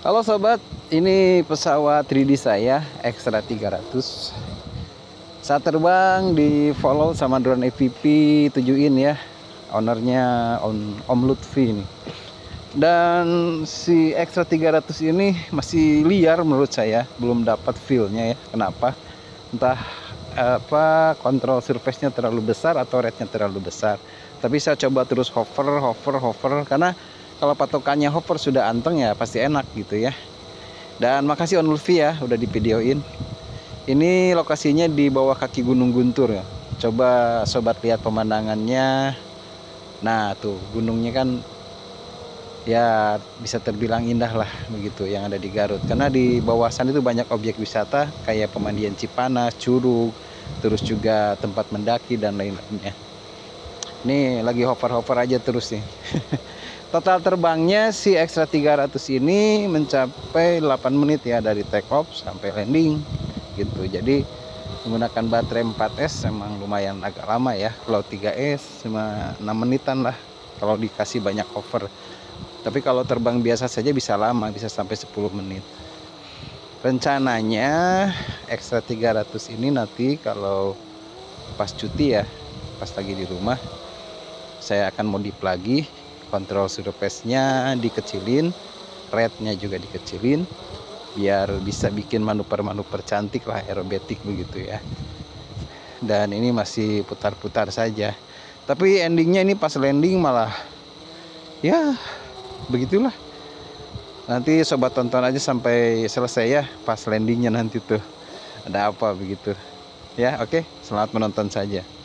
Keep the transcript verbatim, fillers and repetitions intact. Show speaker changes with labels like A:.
A: Halo sobat, ini pesawat tiga D saya Extra tiga ratus. Saat terbang di follow sama drone A V P tujuh in ya. Ownernya Om, Om Lutfi ini. Dan si Extra tiga ratus ini masih liar menurut saya, belum dapat feel-nya ya. Kenapa? Entah apa kontrol surface-nya terlalu besar atau rate-nya terlalu besar. Tapi saya coba terus hover, hover, hover karena kalau patokannya hover sudah anteng ya pasti enak gitu ya. Dan makasih Om Lutfi ya udah di videoin. Ini lokasinya di bawah kaki Gunung Guntur ya. Coba sobat lihat pemandangannya. Nah tuh gunungnya kan ya bisa terbilang indah lah begitu yang ada di Garut. Karena di bawah sana itu banyak objek wisata kayak pemandian Cipanas, Curug, terus juga tempat mendaki dan lain-lainnya. Nih lagi hover-hover aja terus nih. Total terbangnya si Extra tiga ratus ini mencapai delapan menit ya dari take off sampai landing gitu. Jadi menggunakan baterai empat S emang lumayan agak lama ya. Kalau tiga S cuma enam menitan lah kalau dikasih banyak hover. Tapi kalau terbang biasa saja bisa lama, bisa sampai sepuluh menit. Rencananya Extra tiga ratus ini nanti kalau pas cuti ya, pas lagi di rumah, saya akan modif lagi. Kontrol surface-nya dikecilin, rate-nya juga dikecilin, biar bisa bikin manuver-manuver cantik lah, aerobatik begitu ya. Dan ini masih putar-putar saja. Tapi endingnya ini pas landing malah, ya begitulah. Nanti sobat tonton aja sampai selesai ya, pas landingnya nanti tuh ada apa begitu. Ya oke, selamat menonton saja.